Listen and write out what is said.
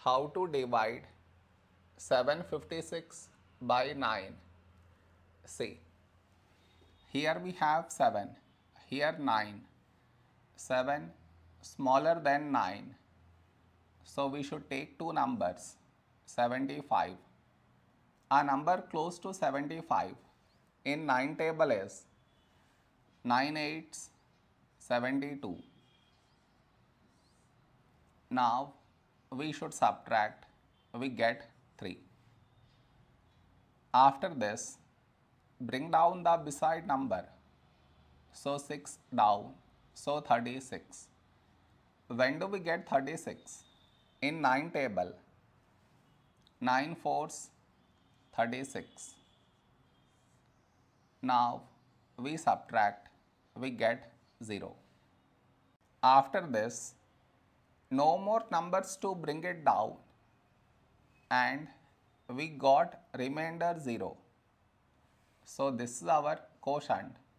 How to divide 756 by 9? See, here we have 7, here 9. 7 smaller than 9. So we should take two numbers, 75. A number close to 75 in 9 table is 9 8s 72. Now we should subtract, we get 3. After this, bring down the beside number. So 6 down, so 36. When do we get 36? In 9 table, 9 4s 36. Now we subtract, we get 0. After this, no more numbers to bring it down, and we got remainder 0. So this is our quotient.